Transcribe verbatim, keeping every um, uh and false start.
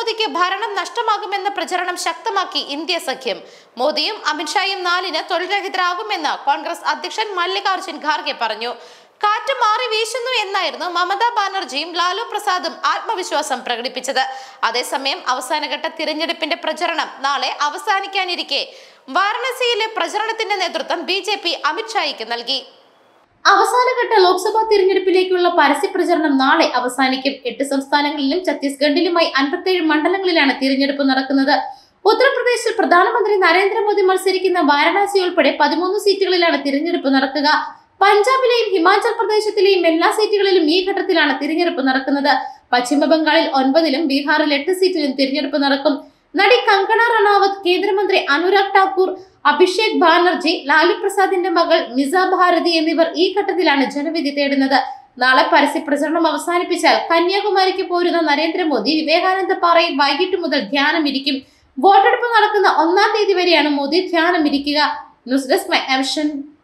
നരേന്ദ്രമോദിക്ക് ഭരണം നഷ്ടമാകുമെന്ന പ്രചരണം ശക്തമാക്കി ഇന്ത്യ സഖ്യം. മോദിയും അമിത്ഷായും നാലിന് തൊഴിൽരഹിതരാകുമെന്ന് കോൺഗ്രസ് അധ്യക്ഷൻ മല്ലികാർജുൻ ഖാർഗെ പറഞ്ഞു. കാറ്റ് മാറി വീശുന്നു എന്നായിരുന്നു മമതാ ബാനർജിയും ലാലു പ്രസാദും ആത്മവിശ്വാസം പ്രകടിപ്പിച്ചത്. അതേസമയം അവസാനഘട്ട തിരഞ്ഞെടുപ്പിന്റെ പ്രചരണം നാളെ അവസാനിക്കാനിരിക്കെ വാരണസിയിലെ പ്രചരണത്തിന്റെ നേതൃത്വം ബി ജെ പി അമിത്ഷായ്ക്ക് നൽകി. അവസാനഘട്ട ലോക്സഭാ തിരഞ്ഞെടുപ്പിലേക്കുള്ള പരസ്യ പ്രചരണം നാളെ അവസാനിക്കും. എട്ട് സംസ്ഥാനങ്ങളിലും ഛത്തീസ്ഗഡിലുമായി അൻപത്തിയേഴ് മണ്ഡലങ്ങളിലാണ് തിരഞ്ഞെടുപ്പ് നടക്കുന്നത്. ഉത്തർപ്രദേശിൽ പ്രധാനമന്ത്രി നരേന്ദ്രമോദി മത്സരിക്കുന്ന വാരണാസി ഉൾപ്പെടെ പതിമൂന്ന് സീറ്റുകളിലാണ് തിരഞ്ഞെടുപ്പ് നടക്കുക. പഞ്ചാബിലെയും ഹിമാചൽ പ്രദേശിലെയും എല്ലാ സീറ്റുകളിലും ഈ ഘട്ടത്തിലാണ് തിരഞ്ഞെടുപ്പ് നടക്കുന്നത്. പശ്ചിമ ബംഗാളിൽ ഒൻപതിലും ബീഹാറിൽ എട്ട് സീറ്റിലും തിരഞ്ഞെടുപ്പ് നടക്കും. നടി കങ്കണ റണാവത്ത്, കേന്ദ്രമന്ത്രി അനുരാഗ് ഠാക്കൂർ, അഭിഷേക് ബാനർജി, ലാലു പ്രസാദിന്റെ മകൾ മിസ ഭാരതി എന്നിവർ ഈ ഘട്ടത്തിലാണ് ജനവിധി തേടുന്നത്. നാളെ പരസ്യ പ്രചരണം അവസാനിപ്പിച്ചാൽ കന്യാകുമാരിക്ക് പോരുന്ന നരേന്ദ്രമോദി വിവേകാനന്ദ പാറയിൽ വൈകിട്ട് മുതൽ ധ്യാനം ഇരിക്കും. വോട്ടെടുപ്പ് നടക്കുന്ന ഒന്നാം തീയതി വരെയാണ് മോദി ധ്യാനം ഇരിക്കുക. News desk my action.